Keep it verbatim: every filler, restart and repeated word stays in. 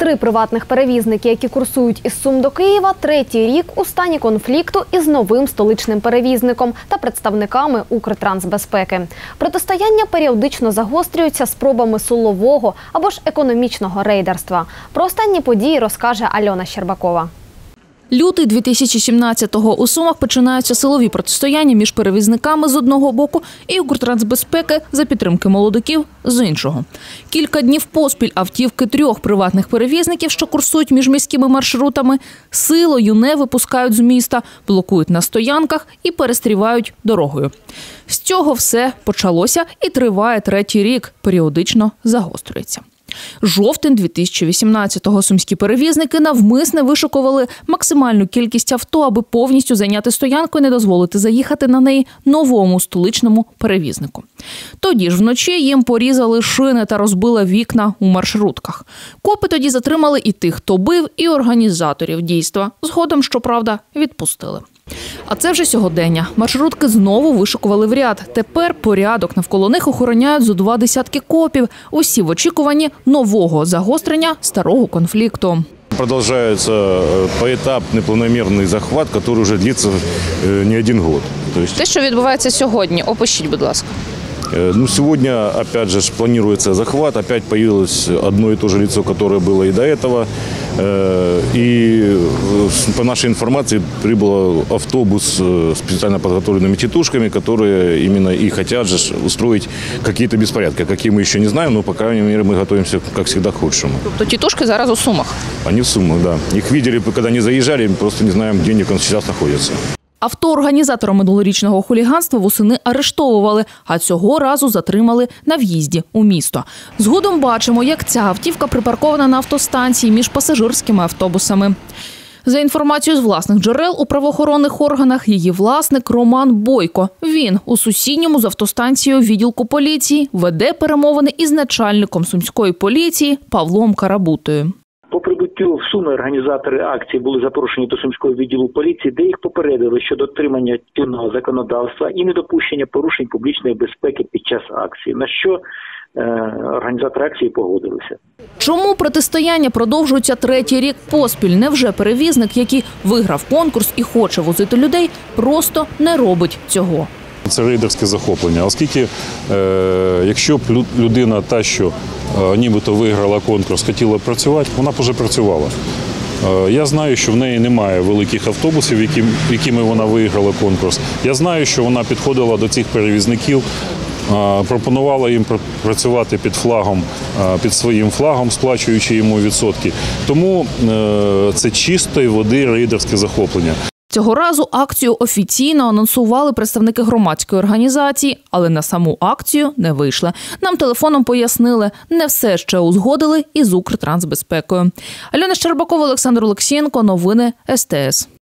Три приватних перевізники, які курсують із Сум до Києва, третій рік у стані конфлікту із новим столичним перевізником та представниками Укртрансбезпеки. Протистояння періодично загострюються спробами силового або ж економічного рейдерства. Про останні події розкаже Альона Щербакова. Лютий дві тисячі сімнадцятого. У Сумах починаються силові протистояння між перевізниками з одного боку і Укртрансбезпеки за підтримки молодиків з іншого. Кілька днів поспіль автівки трьох приватних перевізників, що курсують між міськими маршрутами, силою не випускають з міста, блокують на стоянках і перестрівають дорогою. З цього все почалося і триває третій рік, періодично загострюється. Жовтень дві тисячі вісімнадцятого. Сумські перевізники навмисне вишукували максимальну кількість авто, аби повністю зайняти стоянку і не дозволити заїхати на неї новому столичному перевізнику. Тоді ж вночі їм порізали шини та розбили вікна у маршрутках. Копи тоді затримали і тих, хто бив, і організаторів дійства. Згодом, щоправда, відпустили. А це вже сьогодення. Маршрутки знову вишикували в ряд. Тепер порядок навколо них охороняють зо два десятки копів. Усі в очікуванні нового загострення старого конфлікту. Продовжується поетапний планомірний захват, який вже длиться не один год. Те, що відбувається сьогодні, опишіть, будь ласка. Ну, сегодня, опять же, планируется захват. Опять появилось одно и то же лицо, которое было и до этого. И по нашей информации прибыл автобус с специально подготовленными тетушками, которые именно и хотят же устроить какие-то беспорядки. Какие мы еще не знаем, но, по крайней мере, мы готовимся, как всегда, к худшему. Тобто тетушки зараз у Сумах? Они в Сумах, да. Их видели, когда они заезжали, просто не знаем, где они сейчас находятся. Авто організатора минулорічного хуліганства восени арештовували, а цього разу затримали на в'їзді у місто. Згодом бачимо, як ця автівка припаркована на автостанції між пасажирськими автобусами. За інформацією з власних джерел у правоохоронних органах, її власник Роман Бойко. Він у сусідньому з автостанцією відділку поліції веде перемовини із начальником сумської поліції Павлом Карабутою. По прибуттю в Суми організатори акції були запрошені до Сумського відділу поліції, де їх попередили щодо дотримання чинного законодавства і недопущення порушень публічної безпеки під час акції, на що е, організатори акції погодилися. Чому протистояння продовжується третій рік поспіль? Невже перевізник, який виграв конкурс і хоче возити людей, просто не робить цього? Це рейдерське захоплення, оскільки, е, якщо б людина та, що е, нібито виграла конкурс, хотіла працювати, вона б вже працювала. Е, я знаю, що в неї немає великих автобусів, які, якими вона виграла конкурс. Я знаю, що вона підходила до цих перевізників, е, пропонувала їм працювати під флагом, е, під своїм флагом, сплачуючи йому відсотки. Тому е, це чистої води рейдерське захоплення. Цього разу акцію офіційно анонсували представники громадської організації, але на саму акцію не вийшли. Нам телефоном пояснили, не все ще узгодили із Укртрансбезпекою. Альона Щербакова, Олександр Олексієнко, новини ес те ес.